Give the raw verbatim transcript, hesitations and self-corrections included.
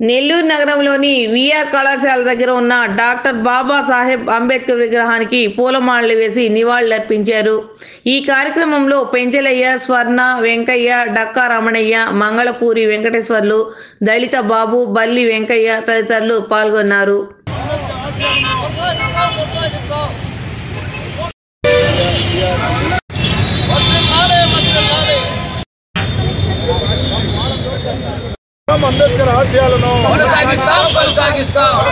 నెల్లూరు నగరంలోని విఆర్ కళాశాల దగ్గర ఉన్న డాక్టర్ బాబా సాహెబ్ అంబేద్కర్ విగ్రహానికి పూలమాలలు వేసి నివాళులర్పించారు. ఈ కార్యక్రమంలో పెంచలయ్య, స్వర్ణ, వెంకయ్య, డక్కా రమణయ్య, మంగళపూరి వెంకటేశ్వర్లు, దళిత బాబు, బల్లి వెంకయ్య తదితరులు పాల్గొన్నారు. అంబేద్కర్ ఆశయాలను కొనసాగిస్తాం కొనసాగిస్తాం